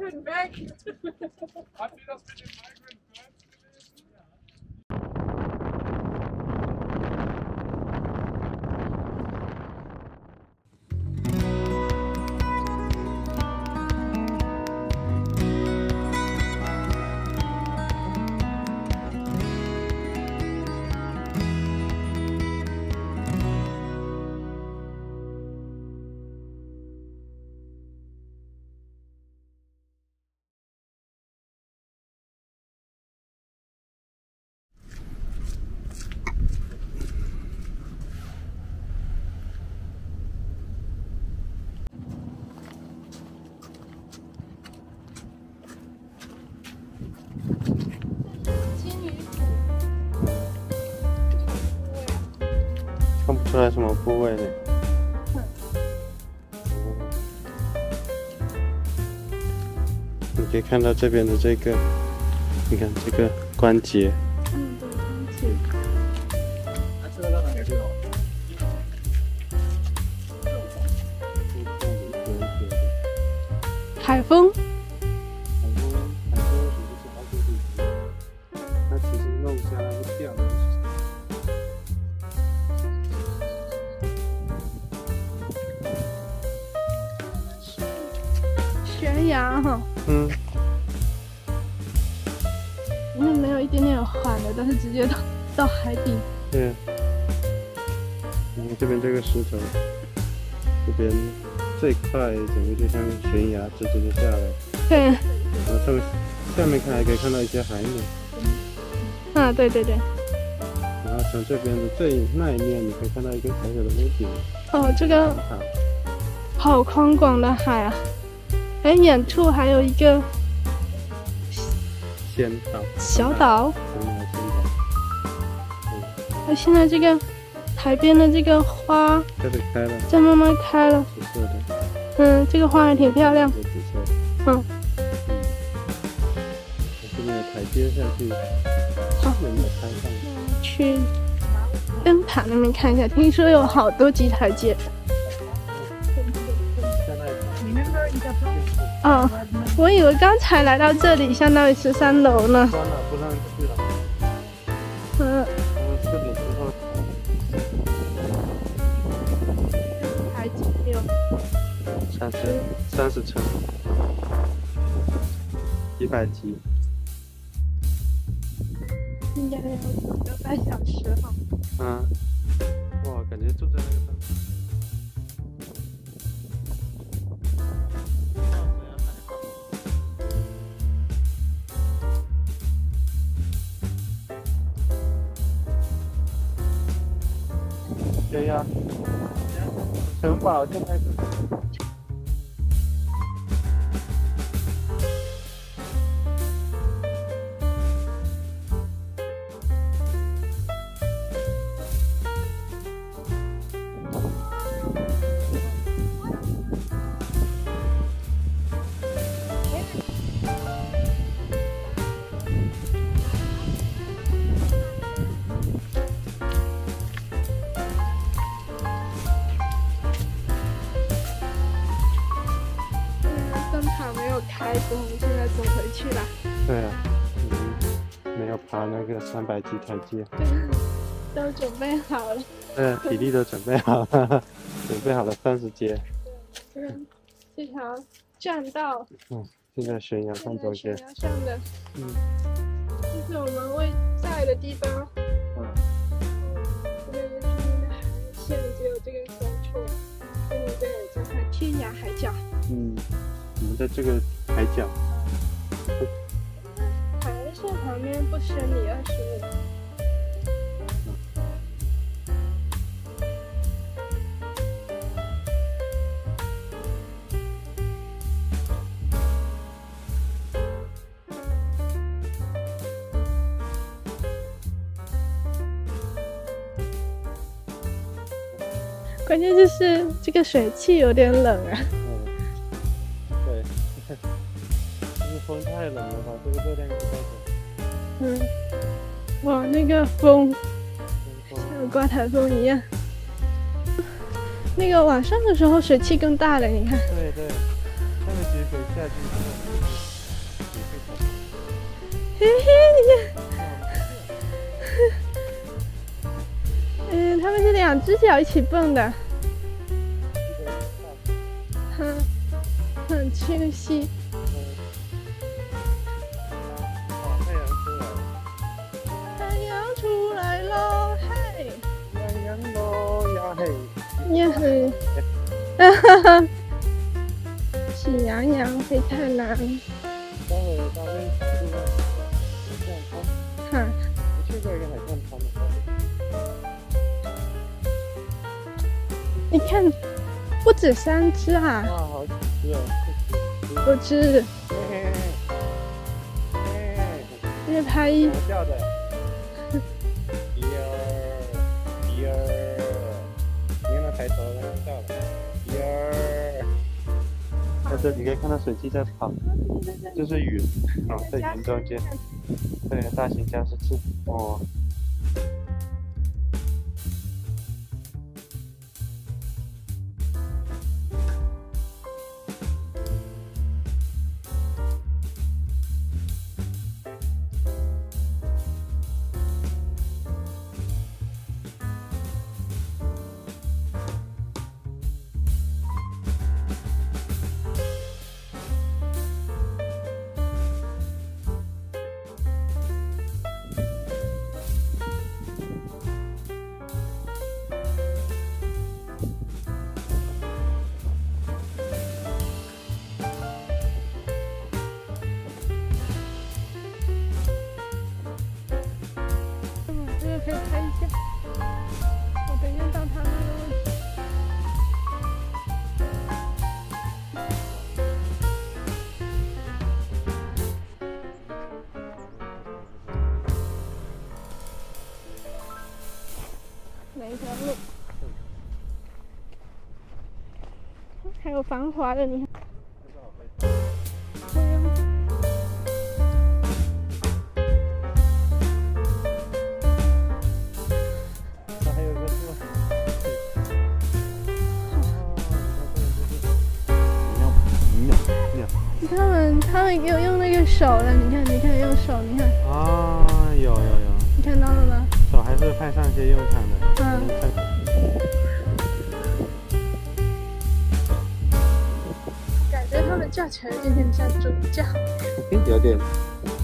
können weg. Habt ihr das mit den Migrant Birds gelesen? 看不出来什么部位呢。你可以看到这边的这个，你看这个关节。 嗯，对，关节。 这个到哪里去了？ 海风。 它其实弄下来会掉的。 悬崖哈。 嗯。 因为没有一点点缓的，但是直接到海底。 对。你看这边这个石头，这边这一块整个就像悬崖直直的下来。 对。 然后从下面看还可以看到一些海鸟。 啊，对对对。 然后从这边的那一面，你可以看到一个小小的屋顶。 哦，这个好宽广的海啊！哎，远处还有一个仙岛。 小岛。 仙岛。 哎，现在这个海边的这个花开始开了， 在慢慢开了。 紫色的。 嗯，这个花还挺漂亮。 紫色的。 嗯。 这边有台阶下去，有没有开放？ 去灯塔那边看一下，听说有好多级台阶。哦，我以为刚才来到这里相当于13楼呢。 关了，不让去了。 嗯。 4点之后。 台阶有 30层，100级。 应该有2个半小时哈。 嗯。哇，感觉住在那个上面。对呀，城堡就开始。 开，所以我们现在走回去了。 对啊，没有爬那个300级台阶。 都准备好了。 对，体力都准备好了，准备好了30阶。 这条栈道。 现在悬崖上走些。 悬崖上的。这是我们位在的地方。这边就是那个海岸线，只有这个深处。这里对，这块天涯海角。 我们在这个海角。 海岸线旁边不10米20米。关键就是这个水汽有点冷啊。 对，就是风太冷了吧，这个热量就太高。 哇，那个风像刮台风一样。那个晚上的时候水汽更大了，你看。 对对。 他们其实可以下去之后， 嘿嘿，你看，他们是两只脚一起蹦的，很清晰。太阳出来了，嘿！ 太阳咯呀嘿！ 呀嘿！哈哈哈！喜羊羊灰太狼。 待会到那这个海上滩。 哈。 我去过一个海上滩的。 你看，不止3只啊！ 哇，好几只哦！ 不止。 嘿嘿嘿。 越拍一。 怎么叫的？一二，一二。你看它抬头，它叫了。一二。在这里可以看到水鸡在跑，这是云啊，在云中间。对，大型加湿器哦。 这个可以拍一下。我等一下到他那个位置。哪一条路？还有防滑的，你看。对呀。他们有用那个手的，你看用手，你看。 啊，有。 你看到了吗？ 手还是派上些用场的。 感觉他们叫起来有点像猪叫。 有点。